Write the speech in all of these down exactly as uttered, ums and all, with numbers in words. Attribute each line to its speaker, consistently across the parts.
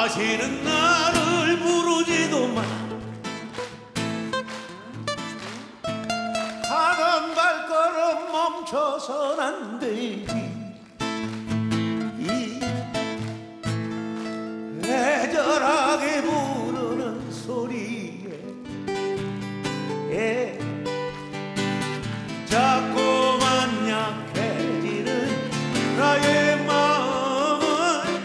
Speaker 1: 다시는 나를 부르지도 마. 하던 발걸음 멈춰선 안 되지. 이 애절하게 부르는 소리에 예. 자꾸만 약해지는 나의 마음은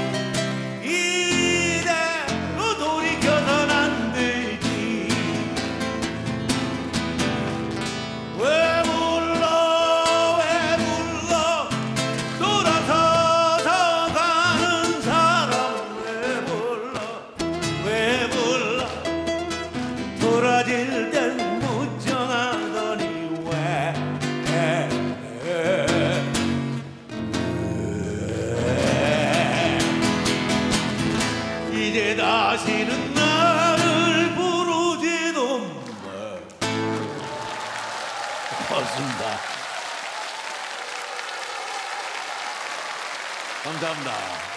Speaker 1: 이대로 돌이켜선 안 되지. 왜 불러 왜 불러 돌아서서 가는 사람. 왜 불러 왜 불러 돌아질 땐 무정하더니 이제 다시는 나를 부르지도 마. 고맙습니다. 감사합니다.